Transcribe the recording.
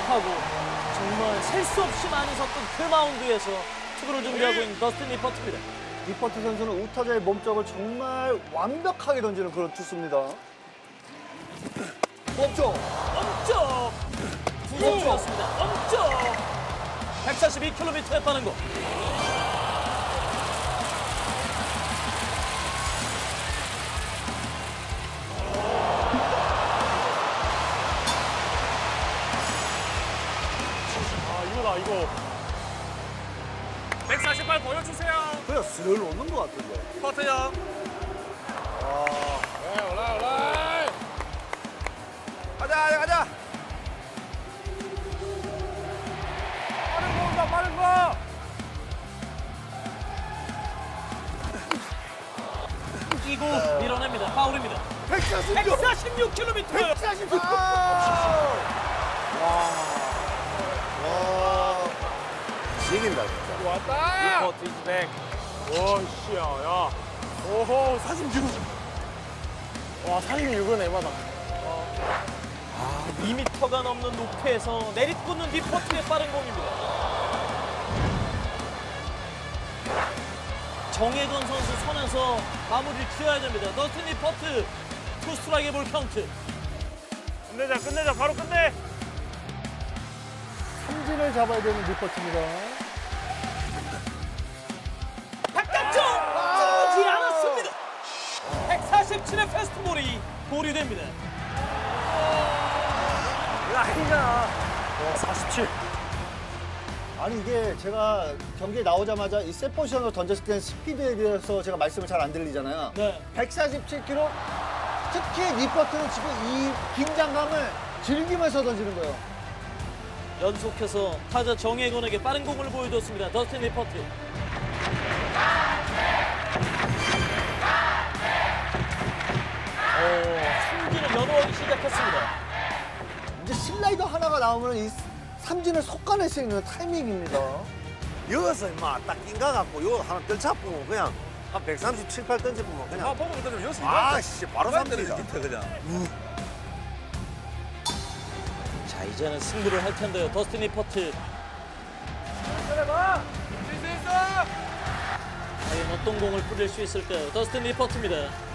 급하고 정말 셀 수 없이 많이 섰던 그 마운드에서 투구를 준비하고 있는 더스틴 리퍼트입니다. 리퍼트 선수는 우타자의 몸쪽을 정말 완벽하게 던지는 그런 투수입니다. 엄청 구속주였습니다. 엄청 142km의 빠른 공. 이거다, 이거. 148 보여주세요. 그냥 슬 오는 것 같은데. 퍼트 형. 올라. 가자. 빠른 거 온다, 빠른 거. 끼고 밀어냅니다. 파울입니다. 146km. 146! 이긴다, 진짜. 왔다. 리퍼트 이즈 백. 오, 씨야, 야. 오호, 46. 와, 46은 에바다. 2m가 넘는 높이에서 내리꽂는 리퍼트의 빠른 공입니다. 정혜건 선수 손에서 마무리를 지어야 됩니다. 더스틴 리퍼트 투 스트라이크의 볼 카운트. 끝내자, 바로 끝내. 삼진을 잡아야 되는 리퍼트입니다. 바깥쪽 뜨지 않았습니다. 147의 패스트볼이 보류됩니다. 이거 아니잖아. 47. 아니 이게 제가 경기에 나오자마자 이 셋 포지션으로 던졌을 때는 스피드에 대해서 제가 말씀을 잘 안 들리잖아요. 네. 147km, 특히 리퍼트는 지금 이 긴장감을 즐기면서 던지는 거예요. 연속해서 타자 정혜건에게 빠른 공을 보여줬습니다. 더스틴 리퍼트. 삼진을 연호하기 시작했습니다. 이제 슬라이더 하나가 나오면 이 삼진을 속아낼 수 있는 타이밍입니다. 여기서 임마 딱 인가 갖고 요 하나 떨쳐보면 그냥 한 137, 8 던져보면 그냥 보면 던지면 여기서 아씨 바로 삼진이다. 그냥. 자, 이제는 승부를 할 텐데요. 더스틴 리퍼트. 때려봐. 있어. 과연 어떤 공을 뿌릴 수 있을까요? 더스틴 리퍼트입니다.